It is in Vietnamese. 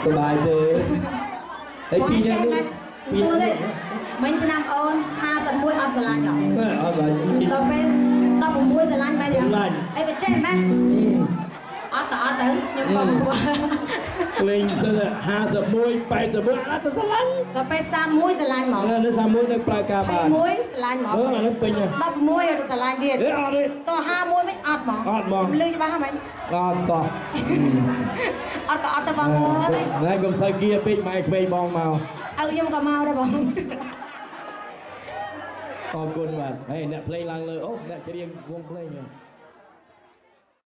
สบายเลยไอ้ปีนี้ปีนี้ mình chỉ nằm ôn 51 ở sờ lạnh nhở tao bên tao cũng mua sờ lạnh mày nhở ấy cái trên mày ở tử nhưng không mua linh sờ 51 81แล้วจะสลัน tao bên xa muối sờ lạnh mỏ นั่น31นึกปลากาบา muối sờ lạnh mỏ นั่นเป็นไง tao muối ở sờ lạnh kia เอาดิ tao 5 muối mới ọt mỏ ọt mỏ ลืมจะบ้าไหม ọt สอง ọtก็ọt tao vào mua đấy นายกรมสายเกียร์ปิดไมค์เพลย์บองเมา nhưng mà mau đâu bông ขอบคุณมากเฮ้ยเนี่ยเพลงลังเลยโอ้เนี่ยจะเรียงวงเพลงเนี่ย